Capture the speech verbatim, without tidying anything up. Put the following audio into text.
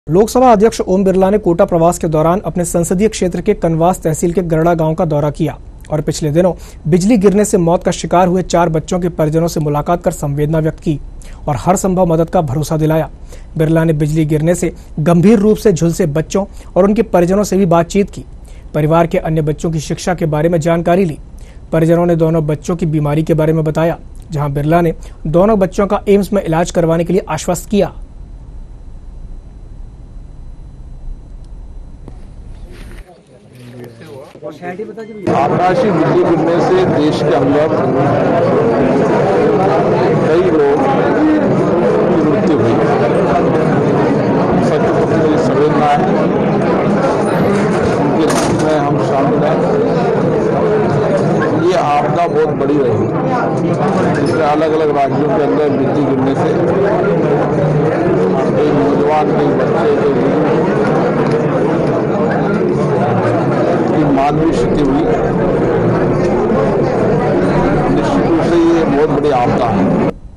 लोकसभा अध्यक्ष ओम बिरला ने कोटा प्रवास के दौरान अपने संसदीय क्षेत्र के कनवास तहसील के गरड़ा गांव का दौरा किया और पिछले दिनों बिजली गिरने से मौत का शिकार हुए चार बच्चों के परिजनों से मुलाकात कर संवेदना व्यक्त की और हर संभव मदद का भरोसा दिलाया। बिरला ने बिजली गिरने से गंभीर रूप से झुलसे बच्चों और उनके परिजनों से भी बातचीत की। परिवार के अन्य बच्चों की शिक्षा के बारे में जानकारी ली। परिजनों ने दोनों बच्चों की बीमारी के बारे में बताया, जहां बिरला ने दोनों बच्चों का एम्स में इलाज करवाने के लिए आश्वस्त किया। आकाशीय बिजली गिरने से देश के अंदर कई लोग की मृत्यु हुई। सबके प्रति मेरी संवेदना है, उनके दुख में हम शामिल हैं। ये आपदा बहुत बड़ी रही, इसमें अलग अलग राज्यों के अंदर बिजली गिरने से कई नौजवान, कई बच्चे, कई मानवीय स्थिति हुई।